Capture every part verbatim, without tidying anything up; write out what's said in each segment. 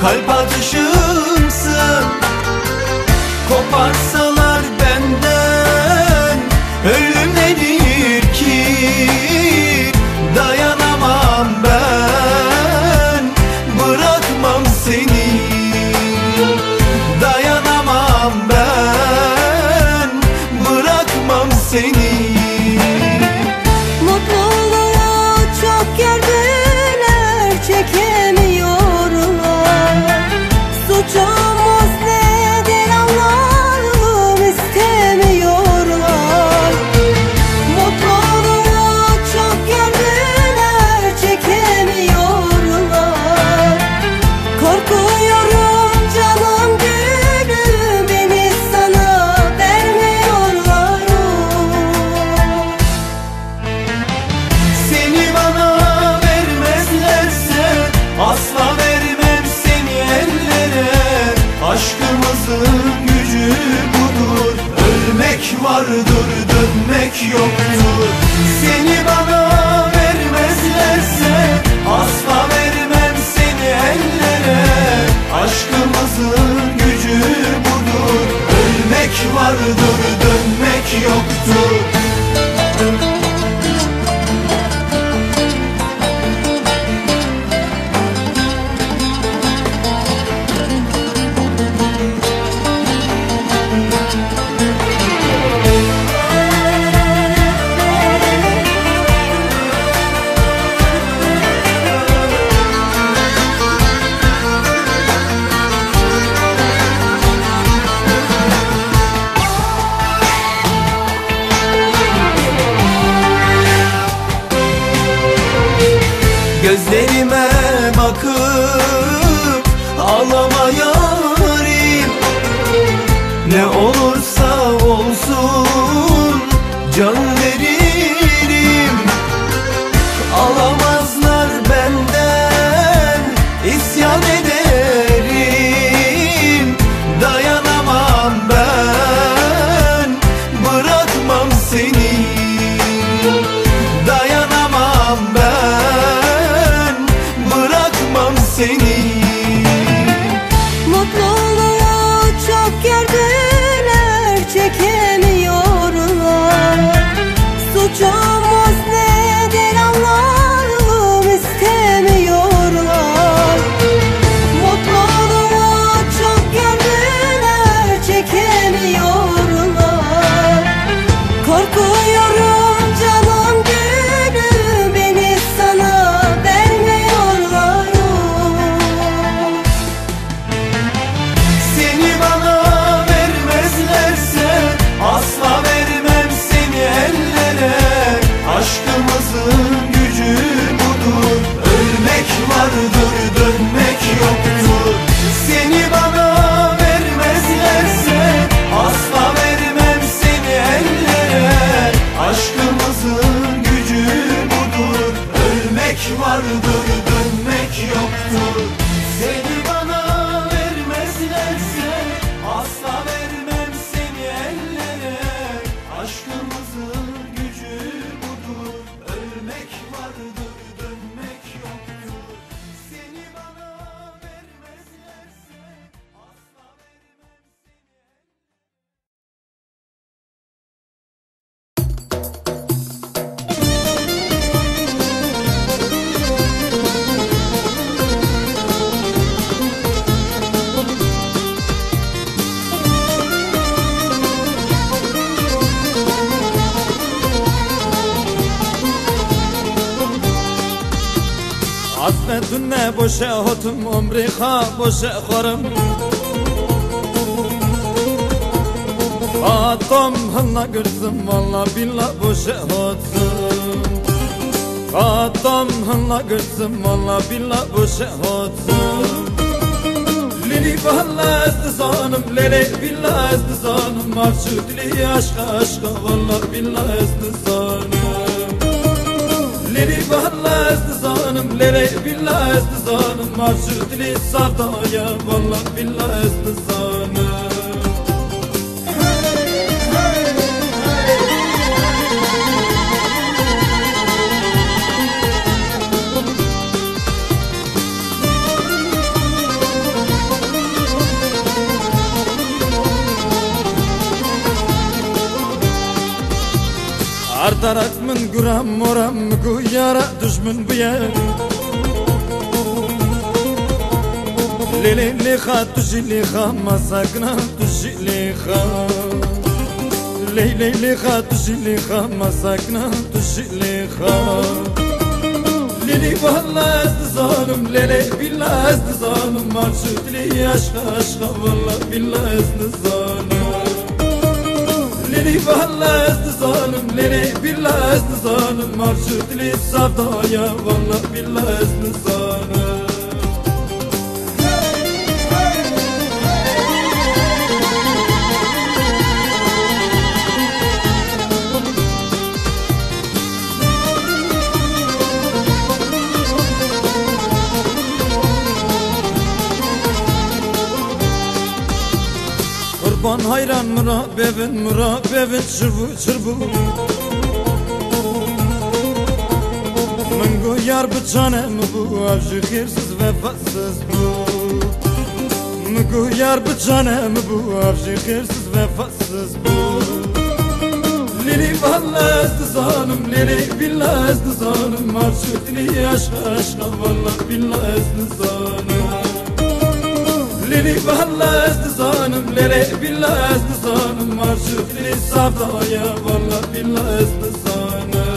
kalp atışımsın. Koparsalar benden ölüm nedir ki? Dayanamam ben, bırakmam seni. Dayanamam ben, bırakmam seni. Mutluluğu çok gördüler, çekemiyorlar. Suçumuz nedir Allah'ım, istemiyorlar. Mutluluğu çok gördüler, çekemiyorlar. Korkuyorum canım gülüm, beni sana vermiyorlar. Seni bana vermezlerse asla vermem seni ellere. Aşkımızın gücü budur, ölmek vardır, dönmek yoktur. Seni bana vermezlerse asla vermem seni ellere. Aşkımızın gücü budur, ölmek vardır, dönmek yoktur. Gözlerime bakıp ağlama yarim. Ne olursa olsun can veririm. Alamazlar benden, isyan ederim. Dayanamam ben, bırakmam seni. Dayanamam ben, bırakmam seni. Mutluluğu çok gördüler, çekemiyorlar. Suçumuz nedir Allah'ım, istemiyorlar. Mutluluğu çok gördüler, çekemiyorlar. Korkuyorum canım gülüm, beni sana vermiyorlar. Seni bana vermezlerse asla vermem seni ellere. Aşkımızın gücü budur, ölmek vardır, dönmek yoktur. Seni bana vermezlerse asla vermem seni ellere. Aşkımızın gücü budur, ölmek vardır, dönmek yoktur. Seni bana vermezlerse asla vermem seni ellere. Aşkımızın gücü budur, ölmek vardır, dönmek yoktur. Seni bana vermezlerse asla vermem Hasretun ne boşe hotum umri ha boşe khorum. Atom hınla gürsüm valla billah boşe hotum. Atom hınla gürsüm valla billah boşe hotum. Lili valla istizanım, lili billah istizanım. Marşutli aşka aşka valla billah istizanım. Lili valla istizanım, lili billah istizanım. Marşutli sardaya valla billah istizanım. darak min guram moram gu yara düşmün bu yer Lili liha tuşi liha masakna tuşi liha Lili liha tuşi liha masakna tuşi liha Lili valla ezdi zalim Lili billah ezdi zalim Marşut li aşka aşka valla billah ezdi zalim Lili valla ezdi zalim Lili billah ezdi zalim Marşut li sevdaya valla billah ezdi zalim Kurban hayran mürabevin mürabevin çırbu çırbu Min gu yar bıçanem bu avcı xirsiz vefasız bu Min gu yar bıçanem bu avcı xirsiz vefasız bu Lili valla ezdi zalim Lili billah ezdi zalim Marşut li aşka aşka valla billah ezdi zalim Lili valla ezdi zalim Lili billah ezdi zalim Marşut li sevdaya valla billah ezdi zalim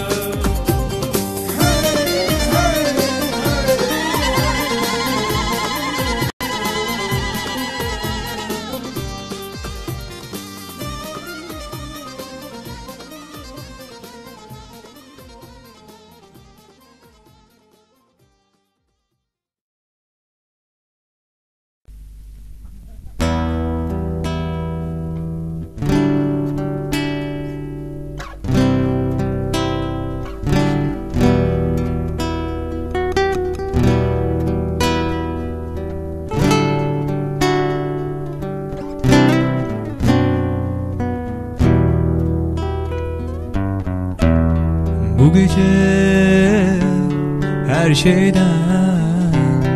Bu gece her şeyden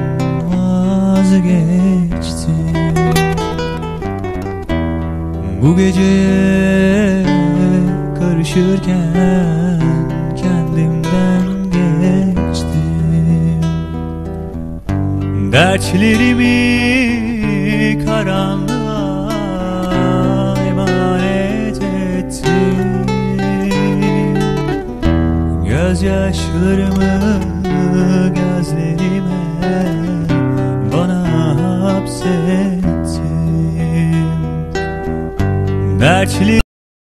vazgeçtim Bu geceye karışırken kendimden geçtim Dertlerimi karanlığa emanet ettim Gözyaşlarımı gözlerime bana hapsettim Dertli